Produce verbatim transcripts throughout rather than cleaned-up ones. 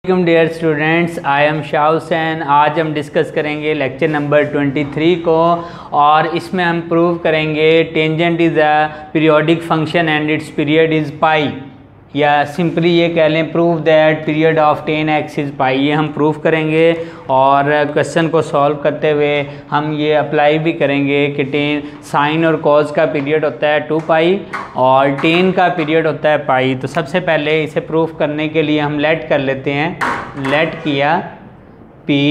वालेकुम dear students, I am Shah Hussain. आज हम डिस्कस करेंगे लेक्चर नंबर तेईस को और इसमें हम प्रूव करेंगे tangent is a periodic function and its period is pi, या सिंपली ये कह लें prove that period of tan x is pi. ये हम प्रूव करेंगे और क्वेश्चन को सॉल्व करते हुए हम ये अप्लाई भी करेंगे कि टेन साइन और कॉज का पीरियड होता है टू पाई और टेन का पीरियड होता है पाई। तो सबसे पहले इसे प्रूव करने के लिए हम लेट कर लेते हैं। लेट किया P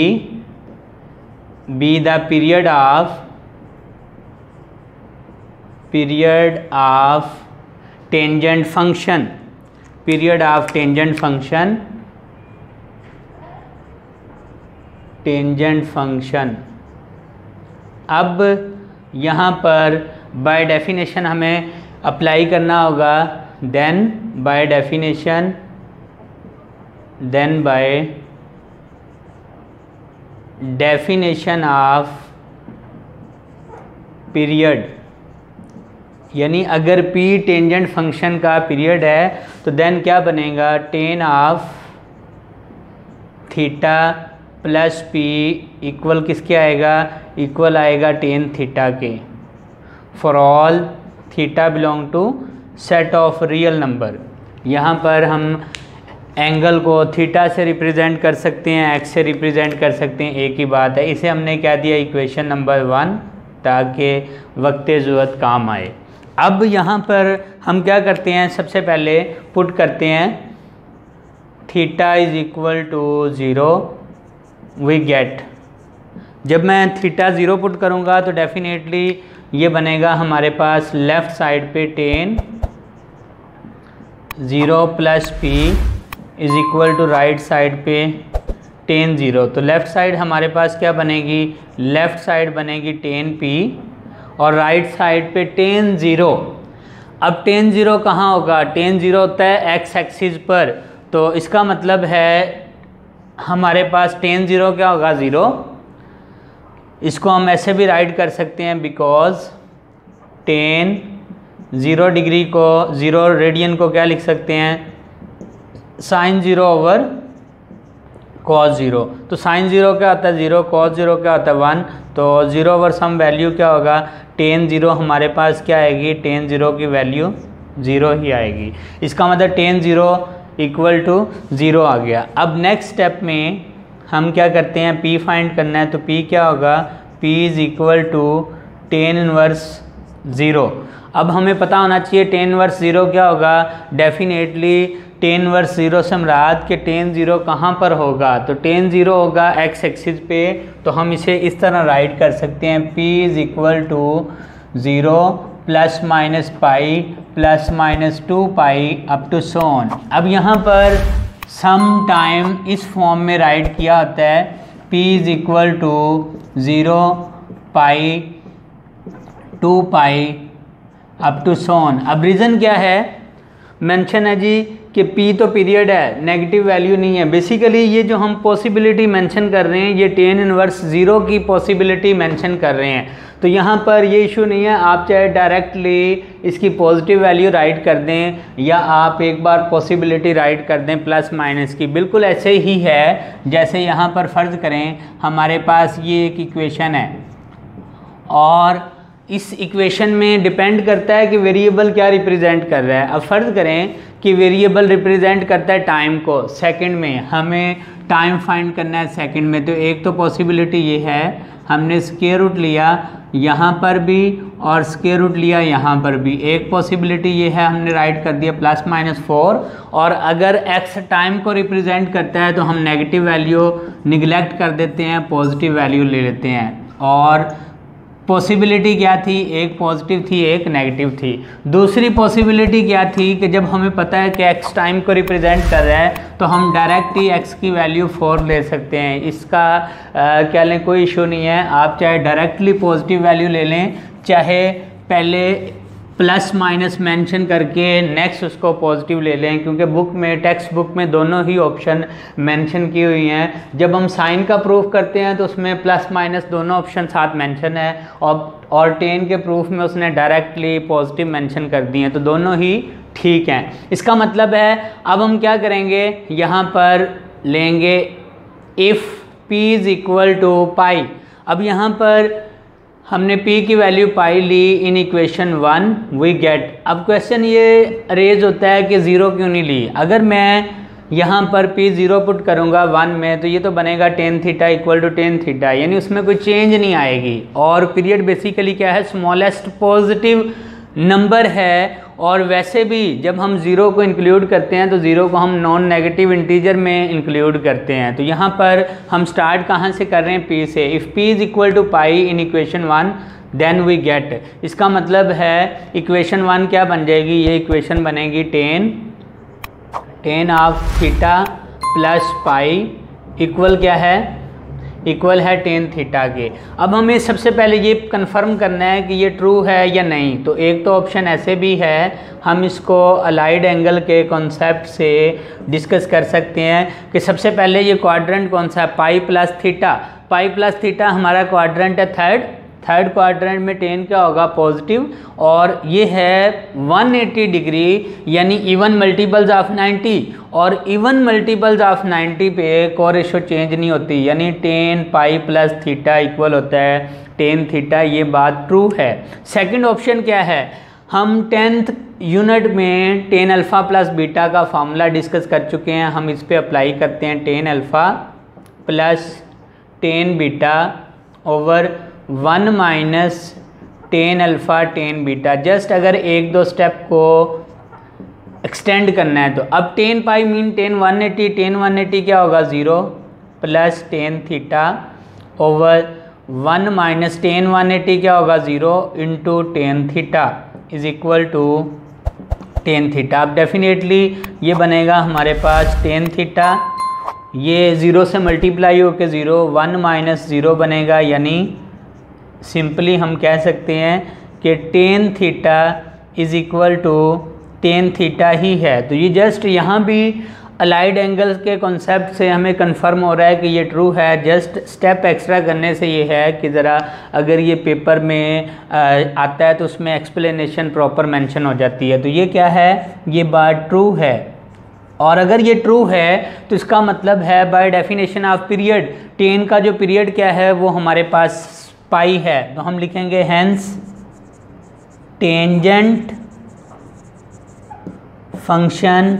be the period of period of tangent function period of tangent function tangent function अब यहाँ पर बाय डेफिनेशन हमें अप्लाई करना होगा। Then by definition then by definition of period, यानी अगर p टेंजेंट फंक्शन का पीरियड है तो देन क्या बनेगा, tan of theta plus P equal किसके आएगा, इक्वल आएगा टेन थीटा के, for all theta belong to set of real number. यहाँ पर हम एंगल को थीटा से रिप्रेजेंट कर सकते हैं, एक्स से रिप्रेजेंट कर सकते हैं, एक ही बात है। इसे हमने क्या दिया, इक्वेशन नंबर वन, ताकि वक्त ज़रूरत काम आए। अब यहाँ पर हम क्या करते हैं, सबसे पहले पुट करते हैं theta is equal to zero. We get, जब मैं थीटा ज़ीरो पुट करूँगा तो डेफिनेटली ये बनेगा हमारे पास लेफ़्ट साइड पे tan zero plus P is equal to right side पे टेन ज़ीरो। तो लेफ़्ट साइड हमारे पास क्या बनेगी, लेफ़्ट साइड बनेगी टेन पी और राइट साइड पे टेन ज़ीरो। अब टेन ज़ीरो कहाँ होगा, टेन ज़ीरो होता है एक्स एक्सिस पर, तो इसका मतलब है हमारे पास टेन ज़ीरो क्या होगा, ज़ीरो। इसको हम ऐसे भी राइट कर सकते हैं, बिकॉज टेन ज़ीरो डिग्री को ज़ीरो रेडियन को क्या लिख सकते हैं, sine zero over cos zero. तो साइन ज़ीरो क्या होता है, ज़ीरो, कॉस ज़ीरो क्या होता है, वन। तो ज़ीरो ओवर सम वैल्यू क्या होगा, टेन ज़ीरो हमारे पास क्या आएगी, टेन ज़ीरो की वैल्यू ज़ीरो ही आएगी। इसका मतलब tan zero equal to zero आ गया। अब नेक्स्ट स्टेप में हम क्या करते हैं, p फाइंड करना है, तो p क्या होगा, p is equal to tan inverse zero. अब हमें पता होना चाहिए टेन इनवर्स ज़ीरो क्या होगा, डेफिनेटली टेन इनवर्स ज़ीरो से मुराद के टेन ज़ीरो कहाँ पर होगा, तो टेन ज़ीरो होगा एक्स एक्सिस पे। तो हम इसे इस तरह राइट कर सकते हैं, p is equal to zero plus minus pi plus minus two pi up to so on. अब यहाँ पर सम टाइम इस फॉर्म में राइट किया होता है, p is equal to zero pi two pi up to so on. अब रीज़न क्या है, मेंशन है जी कि p तो पीरियड है, नेगेटिव वैल्यू नहीं है। बेसिकली ये जो हम पॉसिबिलिटी मेंशन कर रहे हैं, ये टेन इनवर्स ज़ीरो की पॉसिबिलिटी मेंशन कर रहे हैं। तो यहाँ पर ये इशू नहीं है, आप चाहे डायरेक्टली इसकी पॉजिटिव वैल्यू राइट कर दें या आप एक बार पॉसिबिलिटी राइट कर दें प्लस माइनस की, बिल्कुल ऐसे ही है जैसे यहाँ पर फ़र्ज़ करें हमारे पास ये एक इक्वेशन है और इस इक्वेशन में डिपेंड करता है कि वेरिएबल क्या रिप्रेजेंट कर रहा है। अब फ़र्ज़ करें कि वेरिएबल रिप्रेजेंट करता है टाइम को, सेकंड में हमें टाइम फाइंड करना है सेकंड में। तो एक तो पॉसिबिलिटी ये है, हमने स्क्वायर रूट लिया यहाँ पर भी और स्क्वायर रूट लिया यहाँ पर भी। एक पॉसिबिलिटी ये है, हमने राइट कर दिया प्लस माइनस फोर। और अगर x टाइम को रिप्रेजेंट करता है तो हम नेगेटिव वैल्यू निगलेक्ट कर देते हैं, पॉजिटिव वैल्यू ले लेते हैं। और पॉसिबिलिटी क्या थी, एक पॉजिटिव थी एक नेगेटिव थी। दूसरी पॉसिबिलिटी क्या थी कि जब हमें पता है कि x टाइम को रिप्रेजेंट कर रहा है तो हम डायरेक्ट ही x की वैल्यू फोर ले सकते हैं। इसका आ, क्या लें, कोई इशू नहीं है। आप चाहे डायरेक्टली पॉजिटिव वैल्यू ले लें, चाहे पहले प्लस माइनस मेंशन करके नेक्स्ट उसको पॉजिटिव ले लें, क्योंकि बुक में, टेक्स्ट बुक में दोनों ही ऑप्शन मेंशन की हुई हैं। जब हम साइन का प्रूफ करते हैं तो उसमें प्लस माइनस दोनों ऑप्शन साथ मेंशन है, और और टेन के प्रूफ में उसने डायरेक्टली पॉजिटिव मेंशन कर दिए हैं, तो दोनों ही ठीक हैं। इसका मतलब है अब हम क्या करेंगे, यहाँ पर लेंगे if p is equal to pi. अब यहाँ पर हमने p की वैल्यू पाई ली in equation one, we get. अब क्वेश्चन ये रेज होता है कि ज़ीरो क्यों नहीं ली। अगर मैं यहाँ पर p ज़ीरो पुट करूँगा वन में, तो ये तो बनेगा tan theta equal to tan theta, यानी उसमें कोई चेंज नहीं आएगी। और पीरियड बेसिकली क्या है, स्मॉलेस्ट पॉजिटिव नंबर है। और वैसे भी जब हम ज़ीरो को इंक्लूड करते हैं तो ज़ीरो को हम नॉन नेगेटिव इंटीजर में इंक्लूड करते हैं। तो यहाँ पर हम स्टार्ट कहाँ से कर रहे हैं, p से। If p is equal to pi in equation one then we get. इसका मतलब है इक्वेशन वन क्या बन जाएगी, ये इक्वेशन बनेगी tan tan of theta plus pi equal क्या है, इक्वल है टेन थीटा के। अब हमें सबसे पहले ये कंफर्म करना है कि ये ट्रू है या नहीं। तो एक तो ऑप्शन ऐसे भी है, हम इसको अलाइड एंगल के कॉन्सेप्ट से डिस्कस कर सकते हैं कि सबसे पहले ये क्वाड्रेंट कौन सा है, pi plus theta. Pi plus theta हमारा क्वाड्रेंट है थर्ड, थर्ड क्वाड्रेंट में टेन क्या होगा, पॉजिटिव। और ये है वन एटी डिग्री, यानी इवन मल्टीपल्स ऑफ नाइन्टी। और इवन मल्टीपल्स ऑफ नाइन्टी पे को रेशो चेंज नहीं होती, यानी tan pi plus theta equal होता है टेन थीटा। ये बात ट्रू है। सेकंड ऑप्शन क्या है, हम टेंथ यूनिट में टेन अल्फ़ा प्लस बीटा का फार्मूला डिस्कस कर चुके हैं। हम इस पे अप्लाई करते हैं tan alpha plus tan beta over one minus tan alpha tan beta. Just अगर एक दो स्टेप को एक्सटेंड करना है तो अब tan pi mean tan one eighty, tan one eighty क्या होगा, zero plus tan theta over one minus tan one eighty क्या होगा, zero into tan theta is equal to tan theta. अब डेफिनेटली ये बनेगा हमारे पास टेन थीटा, ये ज़ीरो से मल्टीप्लाई होकर ज़ीरो, वन माइनस ज़ीरो बनेगा, यानी सिंपली हम कह सकते हैं कि tan theta is equal to tan theta ही है। तो ये जस्ट यहाँ भी अलाइड एंगल्स के कॉन्सेप्ट से हमें कंफर्म हो रहा है कि ये ट्रू है। जस्ट स्टेप एक्स्ट्रा करने से ये है कि ज़रा अगर ये पेपर में आता है तो उसमें एक्सप्लेनेशन प्रॉपर मेंशन हो जाती है। तो ये क्या है, ये बात ट्रू है। और अगर ये ट्रू है तो इसका मतलब है by definition of period, tan का जो पीरियड क्या है वो हमारे पास पाई है। तो हम लिखेंगे hence tangent function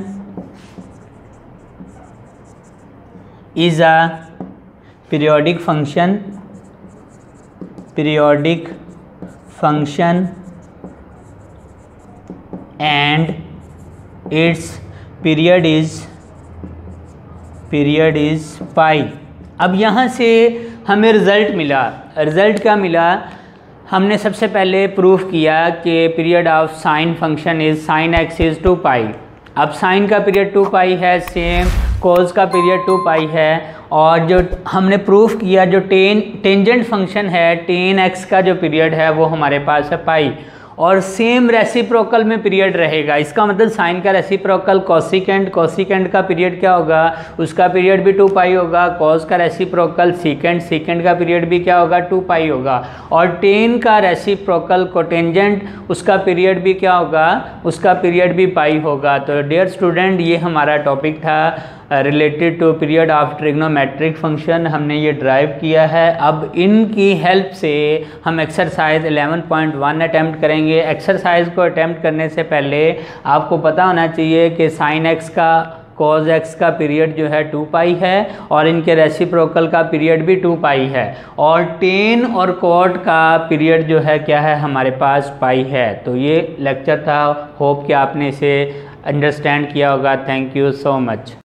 is a periodic function, periodic function and its period is period is pi. अब यहाँ से हमें रिज़ल्ट मिला। रिज़ल्ट क्या मिला, हमने सबसे पहले प्रूफ किया कि period of sine function is sine x is two pi. अब साइन का पीरियड टू पाई है, सेम कोस का पीरियड टू पाई है। और जो हमने प्रूफ किया जो टेन टेंजेंट फंक्शन है, टेन एक्स का जो पीरियड है वो हमारे पास है पाई। और सेम रेसिप्रोकल में पीरियड रहेगा। इसका मतलब साइन का रेसिप्रोकल कोसिकेंट, कोसिकेंट का पीरियड क्या होगा, उसका पीरियड भी टू पाई होगा। कॉस का रेसिप्रोकल सीकेंट, सीकेंट का पीरियड भी क्या होगा, टू पाई होगा। और टेन का रेसिप्रोकल कोटेंजेंट, उसका पीरियड भी क्या होगा, उसका पीरियड भी पाई होगा। तो डियर स्टूडेंट, ये हमारा टॉपिक था related to period of trigonometric function, हमने ये ड्राइव किया है। अब इनकी हेल्प से हम exercise eleven point one attempt करेंगे। एक्सरसाइज को अटैम्प्ट करने से पहले आपको पता होना चाहिए कि साइन एक्स का कॉज एक्स का पीरियड जो है टू पाई है और इनके रेसिप्रोकल का पीरियड भी टू पाई है। और टेन और कॉट का पीरियड जो है क्या है, हमारे पास पाई है। तो ये लेक्चर था, होप कि आपने इसे अंडरस्टैंड किया होगा। Thank you so much.